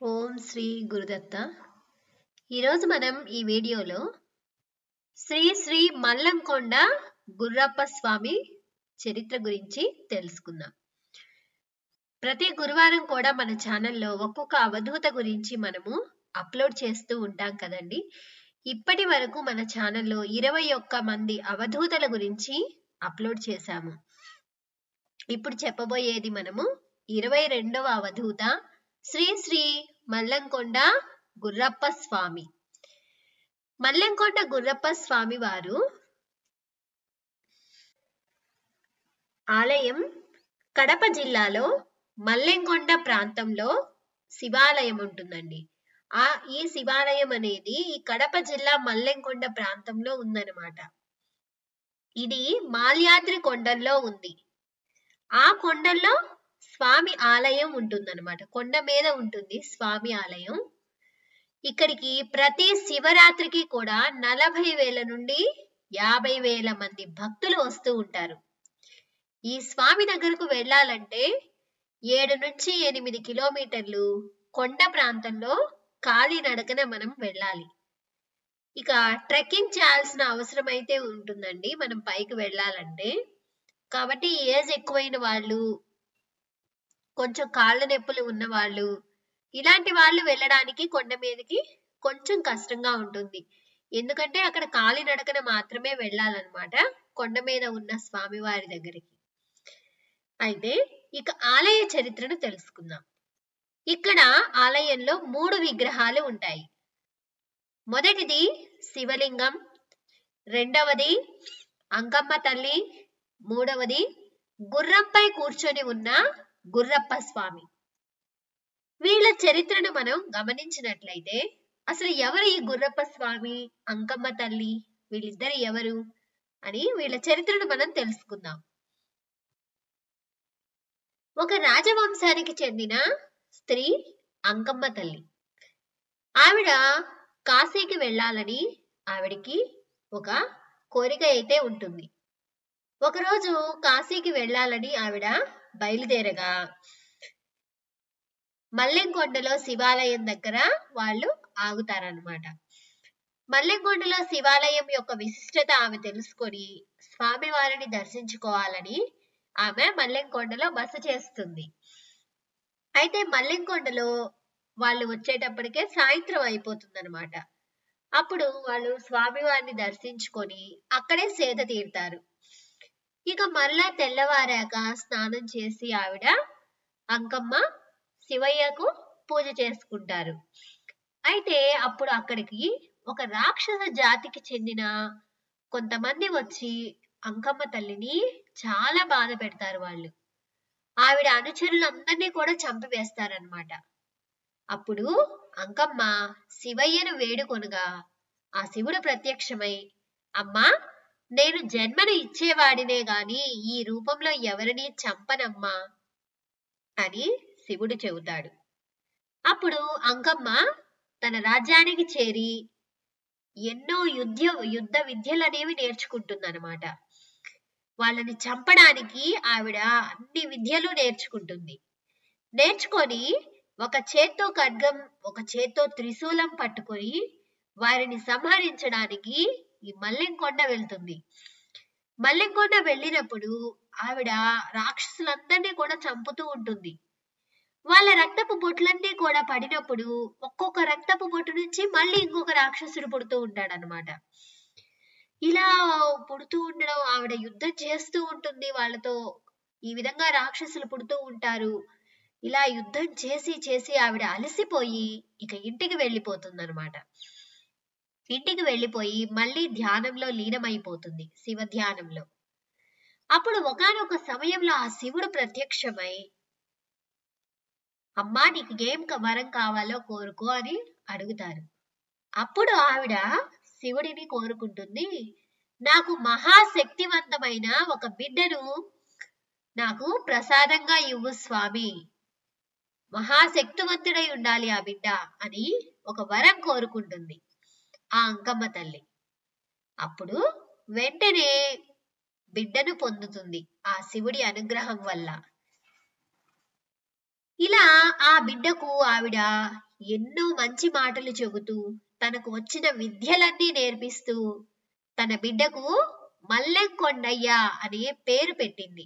ఓం శ్రీ గురుదత్త. ఈరోజు మనం ఈ వీడియోలో శ్రీ మల్లంకొండ గుర్రప్ప స్వామి చరిత్ర గురించి తెలుసుకుందాం. ప్రతి గురువారం కూడా మన ఛానల్లో ఒక్కొక్క అవధూత గురించి మనము అప్లోడ్ చేస్తూ ఉంటాం కదండి. ఇప్పటి వరకు మన ఛానల్లో 21 మంది అవధూతల గురించి అప్లోడ్ చేశాము. ఇప్పుడు చెప్పబోయేది మనము 22వ అవధూత శ్రీ మల్లంకొండ గుర్రప్ప స్వామి. మల్లంకొండ గుర్రప్ప స్వామి వారు ఆలయం కడప జిల్లాలో మల్లంకొండ ప్రాంతంలో శివాలయం ఉంటుందండి. ఈ శివాలయం అనేది ఈ కడప జిల్లా మల్లంకొండ ప్రాంతంలో ఉందన్నమాట. ఇది మాల్యాద్రి కొండల్లో ఉంది. ఆ కొండల్లో స్వామి ఆలయం ఉంటుందన్నమాట. కొండ మీద ఉంటుంది స్వామి ఆలయం. ఇక్కడికి ప్రతి శివరాత్రికి కూడా 40,000 నుండి 50,000 మంది భక్తులు వస్తూ ఉంటారు. ఈ స్వామి దగ్గరకు వెళ్ళాలంటే 7 నుంచి 8 కిలోమీటర్లు కొండ ప్రాంతంలో కాలినడకన మనం వెళ్ళాలి. ఇక ట్రెక్కింగ్ చేయాల్సిన అవసరం అయితే ఉంటుందండి మనం పైకి వెళ్ళాలంటే. కాబట్టి ఏజ్ ఎక్కువైన వాళ్ళు, కొంచెం కాళ్ళ నొప్పులు ఉన్న వాళ్ళు, ఇలాంటి వాళ్ళు వెళ్ళడానికి కొండ మీదకి కొంచెం కష్టంగా ఉంటుంది. ఎందుకంటే అక్కడ కాలినడకన మాత్రమే వెళ్ళాలన్నమాట కొండ మీద ఉన్న స్వామివారి దగ్గరికి. అయితే ఇక ఆలయ చరిత్రను తెలుసుకుందాం. ఇక్కడ ఆలయంలో 3 విగ్రహాలు ఉంటాయి. మొదటిది శివలింగం, రెండవది అంకమ్మ తల్లి, మూడవది గుర్రంపై కూర్చొని ఉన్న గుర్రప్ప స్వామి. వీళ్ళ చరిత్రను మనం గమనించినట్లయితే అసలు ఎవరు ఈ గుర్రప్ప స్వామి, అంకమ్మ తల్లి, వీళ్ళిద్దరు ఎవరు అని వీళ్ళ చరిత్రను మనం తెలుసుకుందాం. ఒక రాజవంశానికి చెందిన స్త్రీ అంకమ్మ తల్లి. ఆవిడ కాశీకి వెళ్ళాలని ఆవిడికి ఒక కోరిక అయితే ఉంటుంది. ఒకరోజు కాశీకి వెళ్ళాలని ఆవిడ బయలుదేరగా మల్లంకొండలో శివాలయం దగ్గర వాళ్ళు ఆగుతారనమాట. మల్లంకొండలో శివాలయం యొక్క విశిష్టత ఆమె తెలుసుకొని స్వామివారిని దర్శించుకోవాలని ఆమె మల్లంకొండలో బస చేస్తుంది. అయితే మల్లంకొండలో వాళ్ళు వచ్చేటప్పటికే సాయంత్రం అయిపోతుంది అనమాట. అప్పుడు వాళ్ళు స్వామివారిని దర్శించుకొని అక్కడే సేద తీరుతారు. ఇక మళ్ళా తెల్లవారాక స్నానం చేసి ఆవిడ అంకమ్మ శివయ్యకు పూజ చేసుకుంటారు. అయితే అప్పుడు అక్కడికి ఒక రాక్షస జాతికి చెందిన కొంతమంది వచ్చి అంకమ్మ తల్లిని చాలా బాధ పెడతారు. వాళ్ళు ఆవిడ అనుచరులందరినీ కూడా చంపివేస్తారనమాట. అప్పుడు అంకమ్మ శివయ్యను వేడుకొనగా ఆ శివుడు ప్రత్యక్షమై, అమ్మా, నేను జన్మను ఇచ్చేవాడినే గాని ఈ రూపంలో ఎవరిని చంపనమ్మా అని శివుడు చెబుతాడు. అప్పుడు అంకమ్మ తన రాజ్యానికి చేరి ఎన్నో యుద్ధ విద్యలు అనేవి నేర్చుకుంటుందన్నమాట. వాళ్ళని చంపడానికి ఆవిడ అన్ని విద్యలు నేర్చుకుంటుంది. నేర్చుకొని ఒక చేత్తో ఖడ్గం, ఒక చేత్తో త్రిశూలం పట్టుకొని వారిని సంహరించడానికి ఈ మల్లంకొండ వెళ్తుంది. మల్లంకొండ వెళ్ళినప్పుడు ఆవిడ రాక్షసులందరినీ కూడా చంపుతూ ఉంటుంది. వాళ్ళ రక్తపు బొట్లన్నీ కూడా పడినప్పుడు ఒక్కొక్క రక్తపు బొట్టు నుంచి మళ్ళీ ఇంకొక రాక్షసుడు పుడుతూ ఉంటాడనమాట. ఇలా పుడుతూ ఉండడం, ఆవిడ యుద్ధం చేస్తూ ఉంటుంది వాళ్ళతో. ఈ విధంగా రాక్షసులు పుడుతూ ఉంటారు. ఇలా యుద్ధం చేసి చేసి ఆవిడ అలసిపోయి ఇక ఇంటికి వెళ్ళిపోతుందన్నమాట. ఇంటికి వెళ్ళిపోయి మళ్ళీ ధ్యానంలో లీనమైపోతుంది, శివ ధ్యానంలో. అప్పుడు ఒకానొక సమయంలో ఆ శివుడు ప్రత్యక్షమై, అమ్మా, నీకు ఏం వరం కావాలో కోరుకో అని అడుగుతారు. అప్పుడు ఆవిడ శివుడిని కోరుకుంటుంది, నాకు మహాశక్తివంతమైన ఒక బిడ్డను నాకు ప్రసాదంగా ఇవ్వు స్వామి, మహాశక్తివంతుడై ఉండాలి ఆ బిడ్డ అని ఒక వరం కోరుకుంటుంది ఆ అంకమ్మ తల్లి. అప్పుడు వెంటనే బిడ్డను పొందుతుంది ఆ శివుడి అనుగ్రహం వల్ల. ఇలా ఆ బిడ్డకు ఆవిడ ఎన్నో మంచి మాటలు చెబుతూ తనకు వచ్చిన విద్యలన్నీ నేర్పిస్తూ తన బిడ్డకు మల్లెం కొండయ్య అనే పేరు పెట్టింది.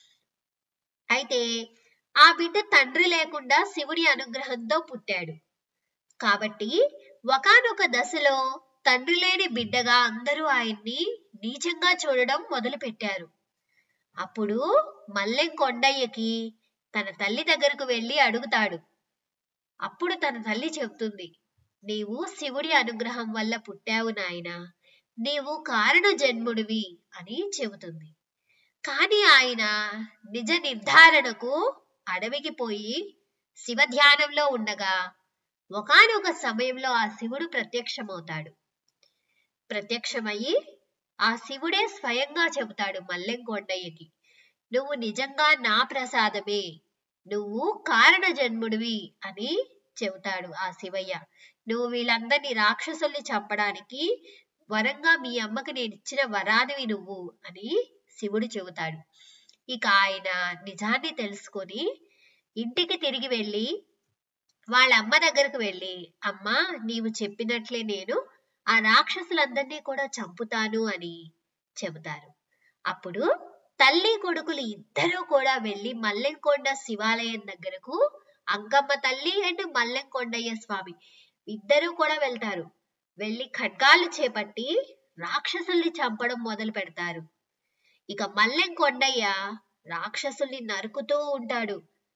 అయితే ఆ బిడ్డ తండ్రి లేకుండా శివుడి అనుగ్రహంతో పుట్టాడు. కాబట్టి ఒకానొక దశలో తండ్రి లేని బిడ్డగా అందరూ ఆయన్ని నీచంగా చూడడం మొదలు పెట్టారు. అప్పుడు మల్లెం కొండయ్యకి తన తల్లి దగ్గరకు వెళ్ళి అడుగుతాడు. అప్పుడు తన తల్లి చెబుతుంది, నీవు శివుడి అనుగ్రహం వల్ల పుట్టావు నాయనా, నీవు కారణ జన్ముడివి అని చెబుతుంది. కానీ ఆయన నిజ నిర్ధారణకు అడవికి పోయి శివ ధ్యానంలో ఉండగా ఒకానొక సమయంలో ఆ శివుడు ప్రత్యక్షమవుతాడు. ప్రత్యక్షమయ్యి ఆ శివుడే స్వయంగా చెబుతాడు మల్లెం కొండయ్యకి, నువ్వు నిజంగా నా ప్రసాదమే, నువ్వు కారణ జన్ముడివి అని చెబుతాడు ఆ శివయ్య. నువ్వు వీళ్ళందరినీ రాక్షసుల్ని చంపడానికి వరంగా మీ అమ్మకి నేను ఇచ్చిన వరానివి నువ్వు అని శివుడు చెబుతాడు. ఇక ఆయన నిజాన్ని తెలుసుకొని ఇంటికి తిరిగి వెళ్ళి వాళ్ళ అమ్మ దగ్గరకు వెళ్ళి, అమ్మా నీవు చెప్పినట్లే నేను ఆ రాక్షసులందరినీ కూడా చంపుతాను అని చెబుతారు. అప్పుడు తల్లి కొడుకులు ఇద్దరూ కూడా వెళ్ళి మల్లెంకొండ శివాలయం దగ్గరకు అంకమ్మ తల్లి అండ్ మల్లెం కొండయ్య స్వామి ఇద్దరూ కూడా వెళ్తారు. వెళ్ళి ఖడ్గాలు చేపట్టి రాక్షసుల్ని చంపడం మొదలు పెడతారు. ఇక మల్లెం కొండయ్య రాక్షసుల్ని నరుకుతూ ఉంటాడు.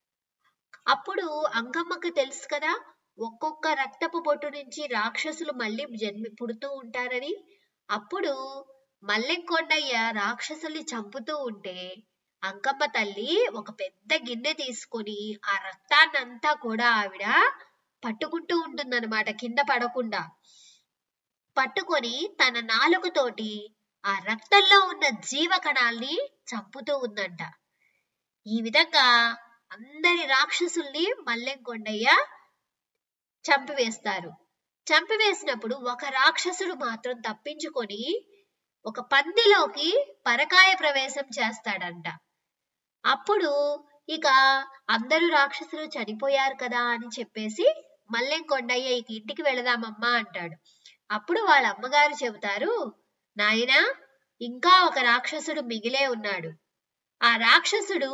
అప్పుడు అంకమ్మకు తెలుసు కదా, ఒక్కొక్క రక్తపు బొట్టు నుంచి రాక్షసులు మళ్ళీ పుడుతూ ఉంటారని. అప్పుడు మల్లెం కొండయ్య రాక్షసుల్ని చంపుతూ ఉంటే అంకమ్మ తల్లి ఒక పెద్ద గిన్నె తీసుకొని ఆ రక్తాన్నంతా కూడా ఆవిడ పట్టుకుంటూ ఉంటుందన్నమాట, కింద పడకుండా పట్టుకొని తన నాలుకతోటి ఆ రక్తంలో ఉన్న జీవకణాల్ని చంపుతూ ఉందంట. ఈ విధంగా అందరి రాక్షసుల్ని మల్లెం కొండయ్య చంపివేస్తారు. చంపివేసినప్పుడు ఒక రాక్షసుడు మాత్రం తప్పించుకొని ఒక పందిలోకి పరకాయ ప్రవేశం చేస్తాడంట. అప్పుడు ఇక అందరూ రాక్షసులు చనిపోయారు కదా అని చెప్పేసి మల్లెం కొండయ్య ఇక ఇంటికి వెళదామమ్మా అంటాడు. అప్పుడు వాళ్ళ అమ్మగారు చెబుతారు, నాయనా ఇంకా ఒక రాక్షసుడు మిగిలే ఉన్నాడు, ఆ రాక్షసుడు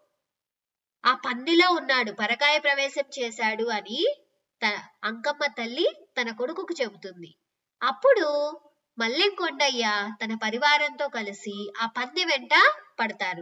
ఆ పందిలో ఉన్నాడు, పరకాయ ప్రవేశం చేశాడు అని అంకమ్మ తల్లి తన కొడుకుకు చెబుతుంది. అప్పుడు మల్లెం కొండయ్య తన పరివారంతో కలిసి ఆ పంది వెంట పడతారు.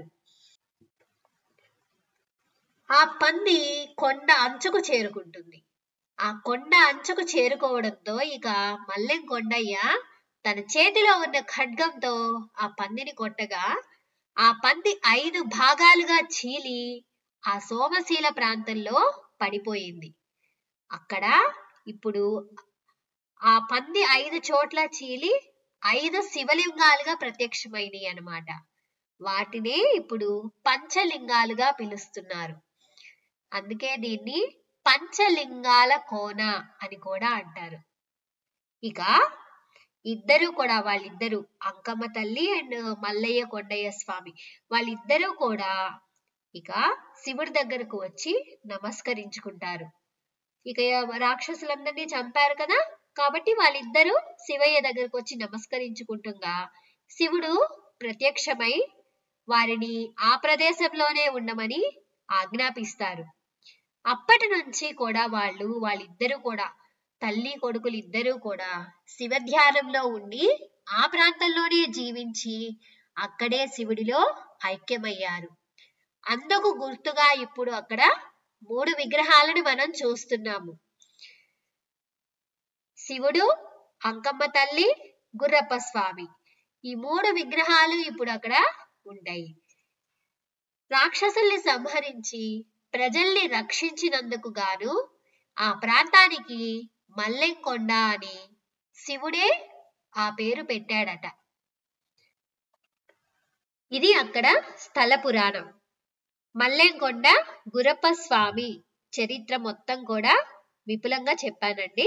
ఆ పంది కొండ అంచుకు చేరుకుంటుంది. ఆ కొండ అంచుకు చేరుకోవడంతో ఇక మల్లెం కొండయ్య తన చేతిలో ఉన్న ఖడ్గంతో ఆ పందిని కొట్టగా ఆ పంది 5 భాగాలుగా చీలి ఆ సోమశీల ప్రాంతంలో పడిపోయింది. అక్కడ ఇప్పుడు ఆ పంది 5 చోట్ల చీలి 5 శివలింగాలుగా ప్రత్యక్షమైనవి అన్నమాట. వాటినే ఇప్పుడు పంచలింగాలుగా పిలుస్తున్నారు. అందుకే దీన్ని పంచలింగాల కోన అని కూడా అంటారు. ఇక ఇద్దరు కూడా వాళ్ళిద్దరు అంకమ్మ తల్లి అండ్ మల్లయ్య కొండయ్య స్వామి వాళ్ళిద్దరూ కూడా ఇక శివుడి దగ్గరకు వచ్చి నమస్కరించుకుంటారు. ఇక రాక్షసులందరినీ చంపారు కదా, కాబట్టి వాళ్ళిద్దరూ శివయ్య దగ్గరకు వచ్చి నమస్కరించుకుంటుండగా శివుడు ప్రత్యక్షమై వారిని ఆ ప్రదేశంలోనే ఉండమని ఆజ్ఞాపిస్తారు. అప్పటి నుంచి కూడా వాళ్ళిద్దరూ కూడా తల్లి కొడుకులు ఇద్దరూ కూడా శివ ధ్యానంలో ఉండి ఆ ప్రాంతంలోనే జీవించి అక్కడే శివుడిలో ఐక్యమయ్యారు. అందుకు గుర్తుగా ఇప్పుడు అక్కడ 3 విగ్రహాలను మనం చూస్తున్నాము. శివుడు, అంకమ్మ తల్లి, గుర్రప్ప స్వామి, ఈ 3 విగ్రహాలు ఇప్పుడు అక్కడ ఉంటాయి. రాక్షసుల్ని సంహరించి ప్రజల్ని రక్షించినందుకు గాను ఆ ప్రాంతానికి మల్లెం కొండ అని శివుడే ఆ పేరు పెట్టాడట. ఇది అక్కడ స్థల పురాణం. మల్లెం కొండ గుర్రప్ప స్వామి చరిత్ర మొత్తం కూడా విపులంగా చెప్పానండి.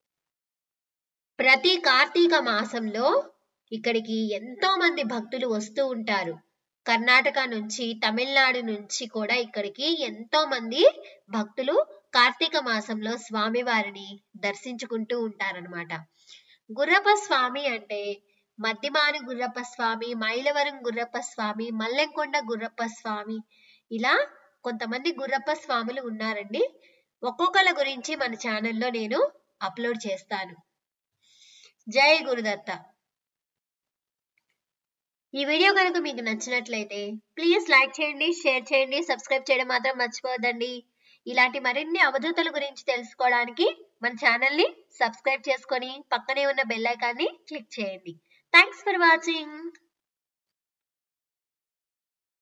ప్రతి కార్తీక మాసంలో ఇక్కడికి ఎంతో మంది భక్తులు వస్తూ ఉంటారు. కర్ణాటక నుంచి, తమిళనాడు నుంచి కూడా ఇక్కడికి ఎంతో మంది భక్తులు కార్తీక కార్తీక మాసంలో స్వామివారిని దర్శించుకుంటూ ఉంటారనమాట. గుర్రప్ప స్వామి అంటే మద్దిమాని గుర్రప్ప స్వామి, మైలవరం గుర్రప్ప స్వామి, మల్లెంకొండ గుర్రప్ప స్వామి, ఇలా కొంతమంది గుర్రప్ప స్వాములు ఉన్నారండి. ఒక్కొక్కల గురించి మన ఛానల్లో నేను అప్లోడ్ చేస్తాను. జై గురుదత్త. ఈ వీడియో కనుక మీకు నచ్చినట్లయితే ప్లీజ్ లైక్ చేయండి, షేర్ చేయండి, సబ్స్క్రైబ్ చేయడం మాత్రం మర్చిపోవద్దండి. ఇలాంటి మరిన్ని అవధూతల గురించి తెలుసుకోవడానికి మన ఛానల్ని సబ్స్క్రైబ్ చేసుకొని పక్కనే ఉన్న బెల్ ఐకాన్ని క్లిక్ చేయండి. Thanks for watching.